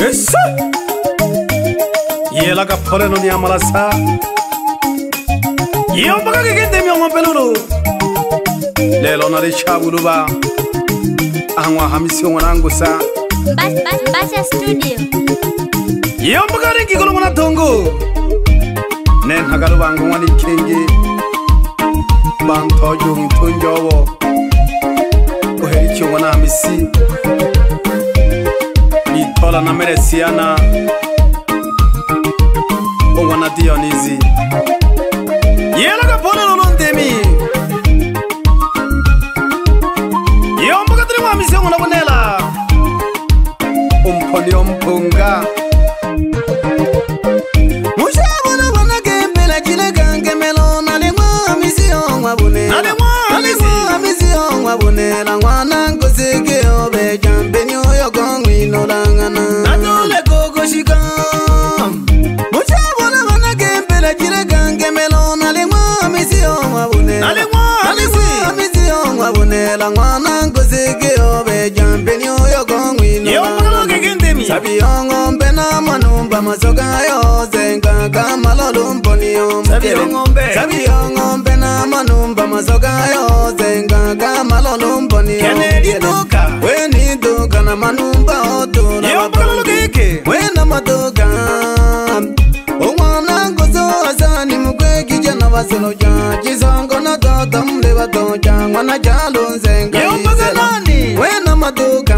Esa Yela ka pole no ni amalasa Yo baka ke kende mi o pelulu Lelo na le chabuluba Angwa hamisi wanangusa Basha Studio Yo baka re kigolo mona tongo Nen hagalu bangu wani kengi Banto yung tunjowo Oheri chiwana hamisi Itola na meresiana Owana Dionizi Yela ka pole lolontemi Yombo ka tiri mwamisi yongona bonela Umponi ompunga Mushabona wana kempela chile kanke melo Nale mwamisi yongwa bonela Nale mwamisi yongwa bonela Ngwana nkoseke obe champeni oyo kongwi nolangana Natole koko shika Mushabona wana kempela chile kanke melo Nale mwamisi yongwa bonela Nale mwamisi yongwa bonela Ngwana nkoseke obe champeni oyo kongwi nolangana Sabi yongo mpena manumba masoka yose Nkaka malolo mponi yompele Sabi yongo mpena manumba masoka yose Nkaka malolo mponi yompele Weni duka na manumba otu na matongi Wena matoka Omwana nkoso asani mkwe kijana wasoloja Chisongo na toto mle watoja Mwana jalo nzenga izela Wena matoka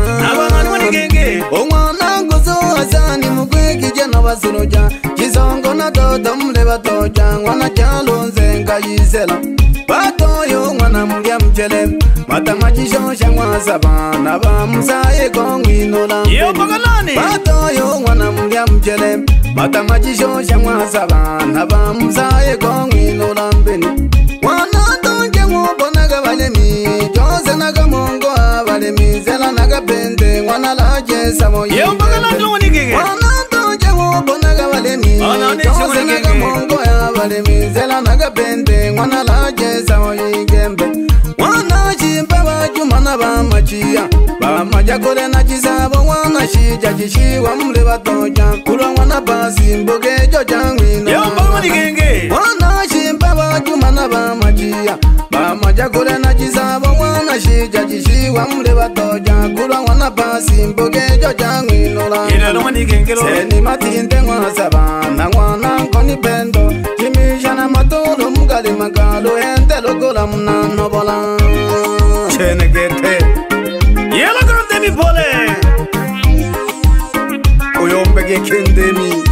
Omwana nkoso asani mkwe kijana wasoloja Chisongo na toto mle watoja Mwana jalo nzenga izela Batoyo mwana mulya mchele Mata majishosha mwasaba Naba msaye kongwi nola Batoyo mwana mulya mchele Mata majishosha mwasaba Naba msaye kongwi nola mbeni Mwana tonje mwopona kabalemi Chose naga mongo abalemi Zela naga pente Mwana laje samo yikembe Mwana tonje mwopona kabalemi Chose naga mongo abalemi Zela naga pente Mwana laje samo yikembe Mwana shimpa wajumana ba machia Ba majakole na chisabo Mwana shija chishiwa mle watoja Kula mwana basi mboge jojangwi Mwana shimpa wajumana ba machia Ba majakole na chisabo Mwana shija chishiwa mle watoja Kula mwana basi mboge jojangwi Seni matinde mwasaba Na mwana nkoni pendo Chimisha na matolo mkali makalo Ente lokola mnano bola Chenegete Yela kandemi pole Uyombege kendemi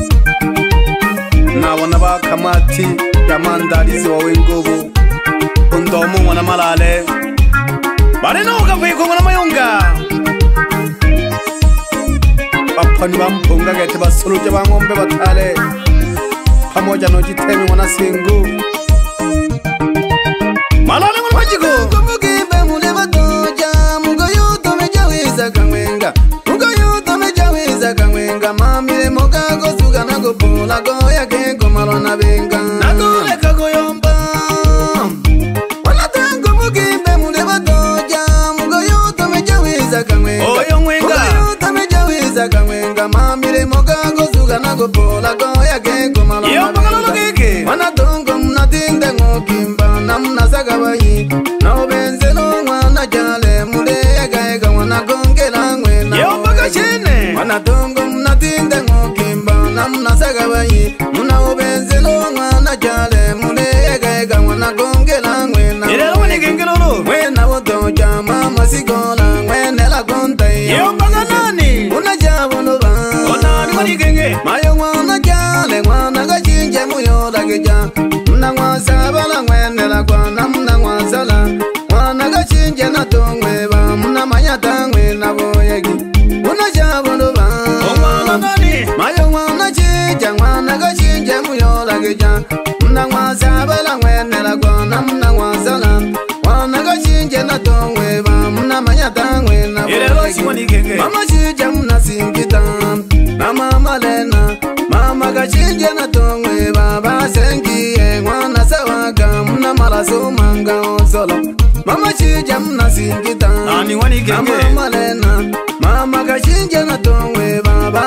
Na wana ba kamati Yamandalizi wa wengobu Undomu wana malale Bareno ukafiko wana mayunga Bapani bampunga gete basuluja bangombe batale Pamoja no jitemi wana singu Malale mwana majiko Kumbukibe mule batoja Mugo yuto mejawiza kangwenga Mugo yuto mejawiza kangwenga Mamile moka gosuga na gopola Goya keko malona benga Natule kagoyomba Wala tengo mukibe mule batoja Mugo yuto mejawiza kangwenga Mugo yuto mejawiza kangwenga Mamile moka gosuga na gopola Goya keko malona benga Wana tongo mnatinde ngokimba Na mnasaga bayi Na obenzelo mwana jale Mule ega ega wana gongela ngwena Wana tongo mnatinde ngokimba Na mnasaga bayi Muna obenzelo mwana jale Mule ega ega wana gongela ngwena Mwena wotoja mama sigola Mwene la kontai Una jabolo ba Mayo mwana jale Mwana gachinje muyola geja Mna mwasabala mwene la kwa na mna mwasala Mwana gachinje na tongweba Mna mayata mwena boyegi Una jabolo ba Mayo mwana chija Mwana gachinje muyola geja Mna mwasabala mwene la kwa na mna mwasala Mwana gachinje na tongweba Mna mayata mwena boyegi Mama chija mna singita Na mama lena Mama gachinje na tongweba Basengiye mwana sawaga Mna malaso manga ozolo Mama chija mna singita Na mama lena Mama gachinje na tongweba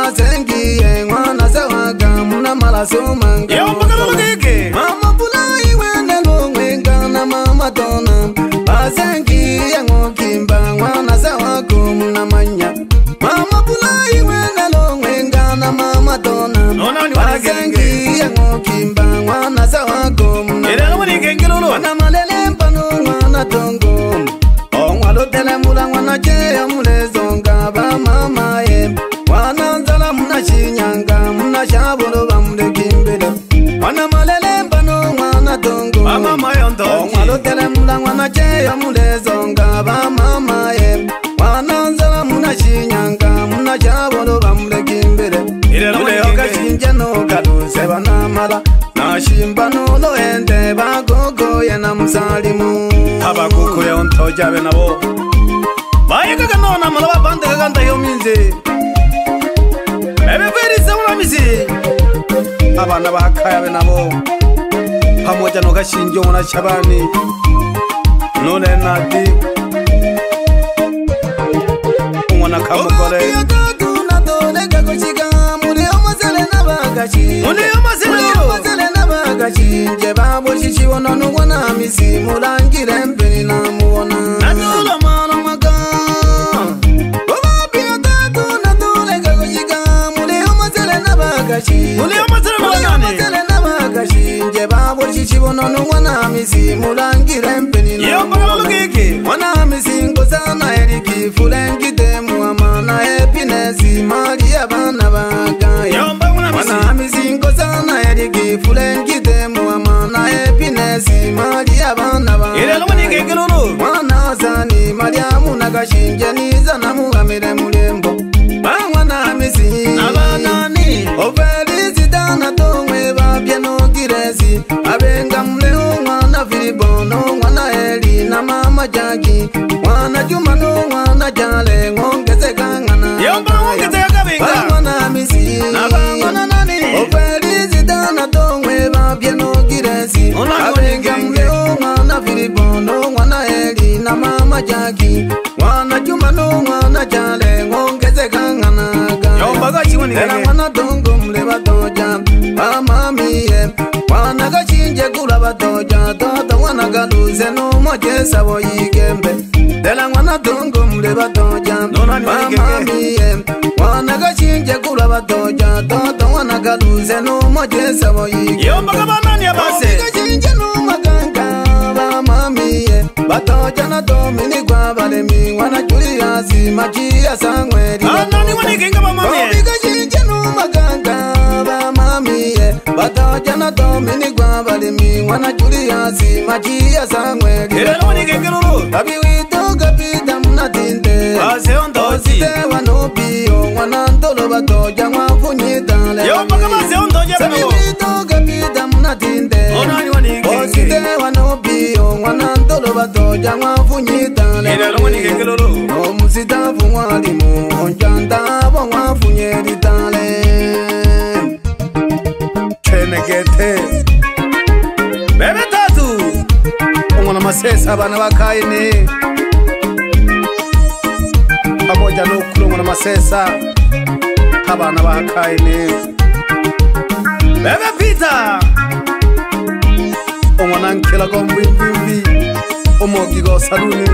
sumanga Yo mpakalo kike mama bulai wende longwenga na mama tona basengi yango kimba mwana sawa kumna manya mama bulai wende longwenga na mama tona basengi yango kimba mwana sawa kumna Ere no ni kengelo no na malele mpano mwana tongo ongwalo tele mula mwana cheya mulezonga ba mama ye mwana nzala muna chinyanga muna shabolo bamule kimbele mwana malele mpano mwana tongo mama yondo ongwalo tele mula mwana cheya mulezonga ba mama ye mwana nzala muna chinyanga muna shabolo bamule kimbele Ere no ni okashinje no kaduse banamala nashimba nulo ente bagogo ya na musalimu Abakuku ya ontoja be nabo Bayiga kanona malaba bande kaganda yo minze Ebe veri sabula misi Abana bakaya be nabo Pamoja no gashinjo mwana Shabani None nati Mwana kamukole Nje babo shishi wono nuwana misi mulangire mpeni na muona Natula mano maka Baba pia tatu natule kagoshika mule omasele na bagashi Mule omasele na bagashi Nje babo shishi wono nuwana misi mulangire mpeni na Yo mpakalo kike wana misi ngozana eriki fulengi demu amana happiness Maria bana bagaya Yo mpakalo misi wana misi ngozana eriki fulengi demu amana happiness Maria bana bagaya Ere no ni kengelo no mwana zani Maria muna gashinje niza na mugamire mulembo mwana misi Abanani Ofelicita na tongwe babye no giresi abenga mleo mwana Filibono mwana Eli na mama Jaki mwana Juma no mwana Jale ngongeze kangana Yo mpakalo kabinga mwana misi Nabangwana nani Ofelicita na tongwe babye no giresi abenga mleo mwana Filibono mwana Eli na mama Jaki mwana Juma no mwana Jale ngongeze kangana Yo mpaka chiwani Era kenge mwana tongo mle batoja mama miye mwana gachinje kula batoja toto mwana galuze no moje sabo yigembe Era mwana tongo mle batoja mama miye mwana gachinje kula batoja toto mwana galuze no moje sabo yigembe Yo mpaka banani abase gachinje no maganga mama miye batoja na domini kwa balemi mwana Julius Machia Sangweri Anani wani kenga mama me maganga ba mamiye batoja na domini gwa balimi mwana Julius Machia Sangweri Ere no ni kengelo no Abi wito gapita mnatinde Ase ondoji Osite wanopio mwana ndolo batoja mwafunyitale Yo mpaka base ondoja be Abi nabo wito gapita mnatinde Onani wani Osite kenge wanopio mwana ndolo batoja mwafunyitale Ere no ni kengelo no Omusitafu mwalimu onjanda abo mwafunye litale Kenegete Bebe tatu Umwana masesa abana bakaine Pamoja n'ukuri umwana masesa abana bakaine Bebe Peter Umwana nkela gombimbi Umugigo saluni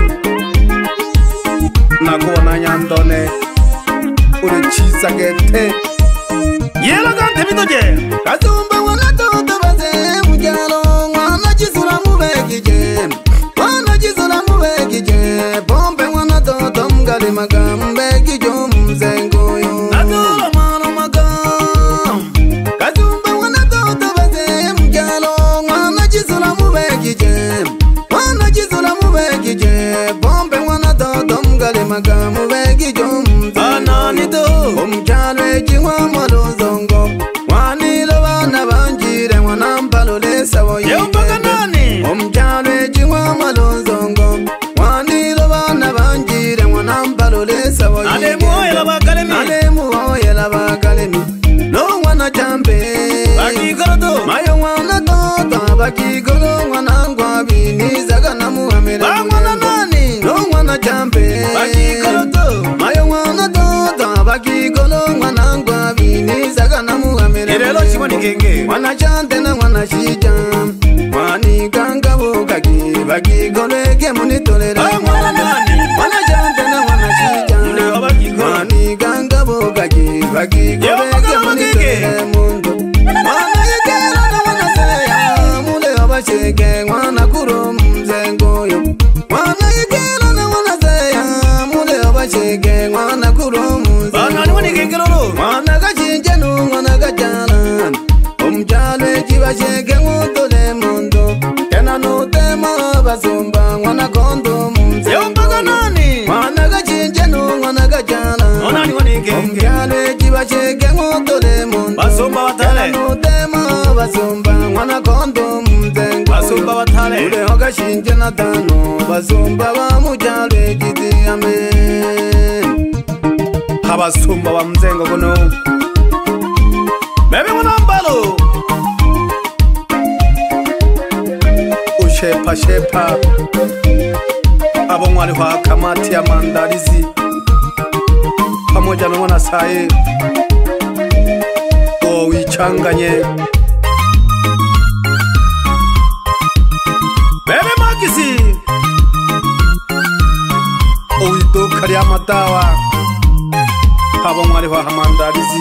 Nakubona nyandone Uri chiza gete Yela gante bitoje Kazumba wana toto baze mujalo mwana jisula mubekije mwana jisula mubekije pompe wana toto mgali magambe kijo mzengoyo Natula mwana magam Kazumba wana toto baze mujalo mwana jisula mubekije mwana jisula mubekije pompe wana toto mgali magambe kijo Anani to omujalo ekiwa mwalozongo mwanilo bana banjire mwana mpalole sabo Yo mpaka nani omujalo ekiwa mwalozongo mwanilo bana banjire mwana mpalole sabo Alemu oyela bakalemi bakalemi no mwana jambe Bakigoroto mayo mwana toto bakigoro mwana ngwabi nizaga na muhamere Bangwana nani no mwana jambe Bakigoroto mayo mwana toto bakigoro mwana ngwabi nizaga na muhamere Lelo chimani kenge Mwana chante na mwana shija Mwani kangabu kaki Baki koleke munitolere Mwana nani Mwana chante na mwana shija Mwani kangabu kaki Baki koleke munitolere mundu Mwana yikelo na mwana seya Mule obashike mwana kuro mzengoyo Mwana yikelo na mwana seya Mule obashike mwana kuro mzengoyo Nani wani kenge lolo Mwana kachinjenu mwana kachana Omchale chibashike mutole mundo Kena nutema basumba mwana kondo mzengoyo Yombaga nani Mwana kachinjenu mwana kachana Nani wani kenge Omchale chibashike mutole mundo Basumba watale Nutema basumba mwana kondo mzengoyo Basumba watale Ule hoga shinje na tano basumba wa mujale kiti amen Abasumba wa mzengo kuno Bebe mwanambalo Ushepa shepa Abo mwali wa kamati ya mandalizi pamoja na mwana sae Wichanganye Bebe magisi Uiduka lya madawa Abo mwali wa mandalizi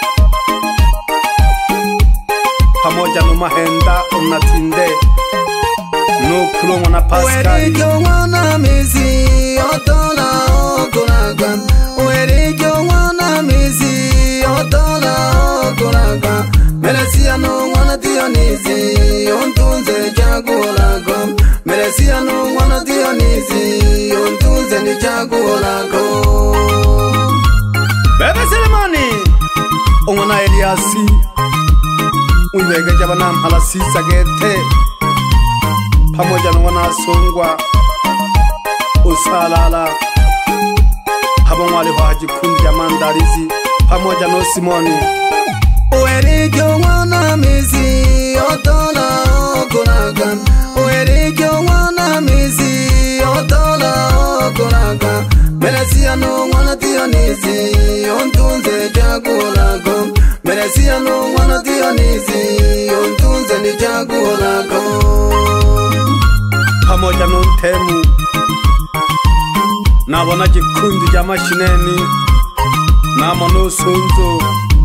pamoja na mahenda unatinde Nukulongwa na Pascal Uerikyo mwana mizi otola okulaga Uerikyo mwana mizi otola okulaga Melesiano mwana Dionizi ontunze chaguolago Melesiano mwana Dionizi ontunze ni chaguolago Bebe Selemani Omwana Eliasi Uiwege jabana mhalasisa gete pamoja na mwana Songwa Usalala Habo mwali wa jikundi ya mandalizi pamoja na Simoni Uerikyo mwana mizi otola okulaga Uerikyo mwana mizi otola okulaga Melesiano mwana Dionizi ontunze chaguolago Melesiano mwana Dionizi ontunze ni chaguolago pamoja na Ntemu nabona jikundi ya mashineni nama nusunzu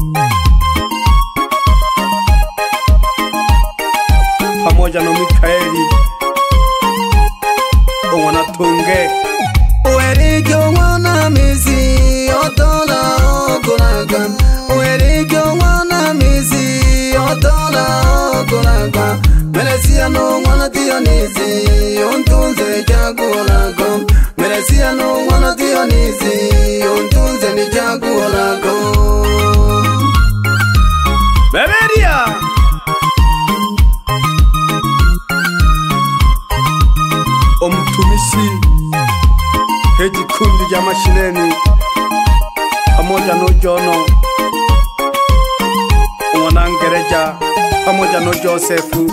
pamoja na Mikaeli Omwana Tunge Uerikyo mwana mizi otola okulaga Uerikyo mwana mizi otola okulaga Melesiano mwana Dionizi ontunze chaguolago Melesiano mwana Dionizi ontunze ni chaguolago Beberia Omtumisi Hejikundi ya mashineni pamoja no Jono Omwana Ngereja pamoja no Josefu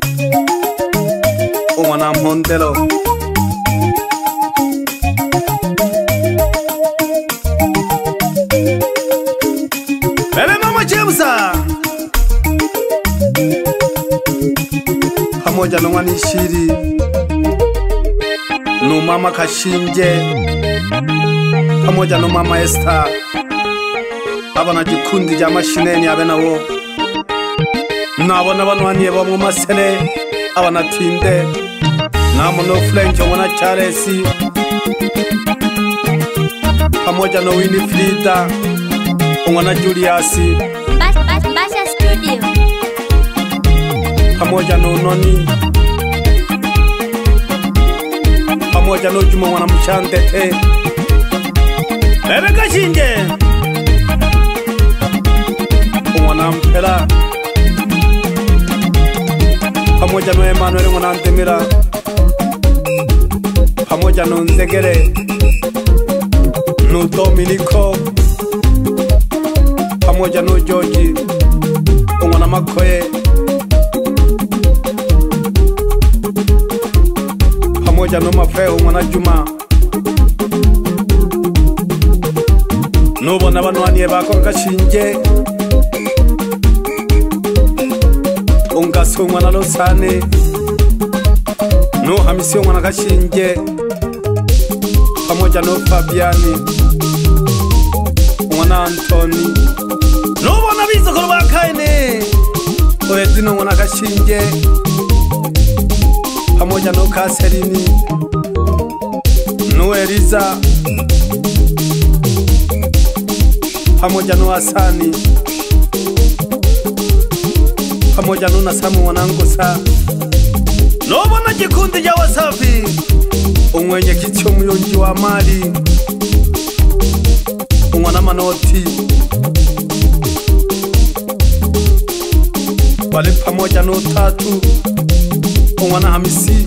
Omwana Mhondelo Bebe mama Jameса pamoja na Mwana Ishiri no mama Kashinje pamoja na mama Esther abana jikundi ja mashineni abe nawo nabona banwaniye bo mu masele abana tinde namo no French mwana Charles pamoja na Winifrida mwana Julius Basha Studio pamoja na Noni pamoja na Juma mwana Mshantete Bebe Kashinje mwana Mpela pamoja na Emmanuel mwana Ntemira pamoja na Nzegere no Dominico pamoja na George mwana Makoye pamoja na Mafeo mwana Juma nubona banwaniye bako Kashinje ungasongwa na Losane no Hamisi mwana Kashinje pamoja no Fabiani mwana Antoni no bona bizo ko bakaine Oyedino mwana Kashinje pamoja no Kaserini no Eliza pamoja no Hasani pamoja no Nasamu mwanangusa no bona gikundi ja Wasafi umwenye kityo muyonji wa mali umwana Manoti wale pamoja no Tatu umwana Hamisi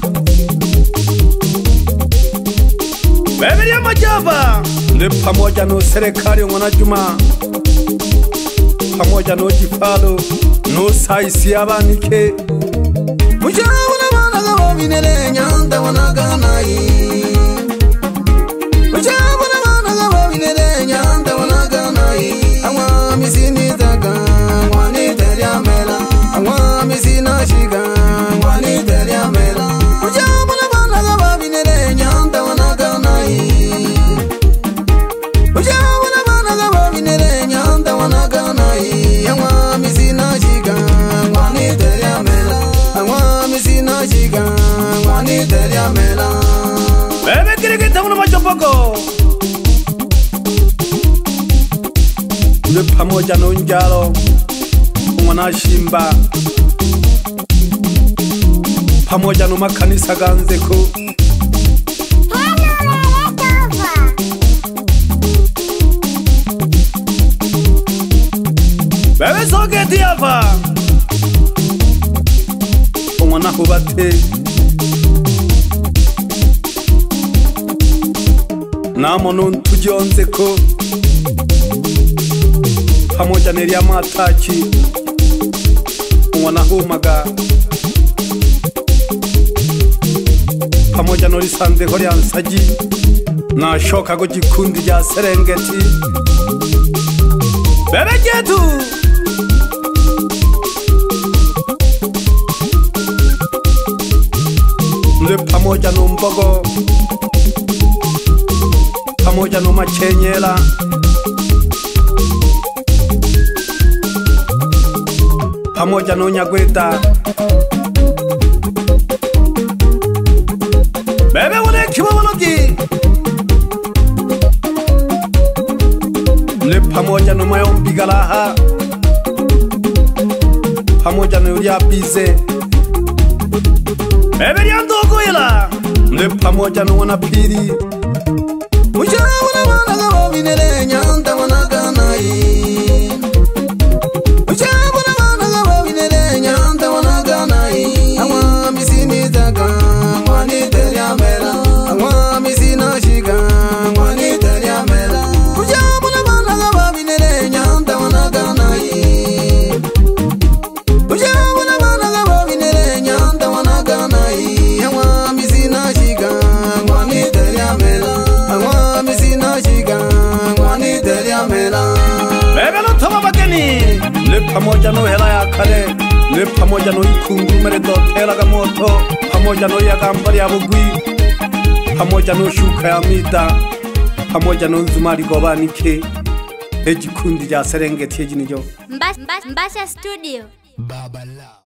Bebeli ya Majaba ndi pamoja no Serikali umwana Juma pamoja no Jifalo no Saisi abanike Mujabona bana gababinere nyanda wanaganai Mujabona bana gababinere nyanda wanaganai Amwa misini daga wani teria mela Amwa misina shiga wani teria mela Mujabona bana gababinere nyanda wanaganai Mujabona bana gababinere nyanda wanaganai Amwa misina shiga wani teria mela Amwa misina shiga wani teria mela Bebe kirikita una machopoko Ndi pamoja no Njalo umwana Shimba pamoja no makanisa ganzeko Bebe soketi hapa umwana Hubate Namo ntujonzeko pamoja neria Matachi umwana Humaga pamoja no Lisande hori Ansaji na shoka go gikundi ya Serengeti Bebe jetu Ndi pamoja no Mbogo pamoja no Machenyela pamoja no Nyagweta Bebe wane kiwawalogi Ndi pamoja no Mayombi Galaha pamoja no Yulia Bize Bebe liandogo ila Ndi pamoja no Wanapiri Mujabona bana gababinere nyanda wanaganai Mujabona bana gababinere nyanda wanaganai Amwa misini daga wani teria mela Amwa misina shiga wani teria mela Mujabona bana gababinere nyanda wanaganai Mujabona bana gababinere nyanda wanaganai Amwa misina shiga wani teria mela Amwa misina shiga wani teria mela Bebe no toma bageni Ndi pamoja no hela ya kale Ndi pamoja no ikungu meredo tela gamoto pamoja no yagambari ya Bugwi pamoja no shuka ya Mida pamoja no Nzumari Gobanike Ejikundi ya Serengeti ejinijo Mbasha Studio. Babala.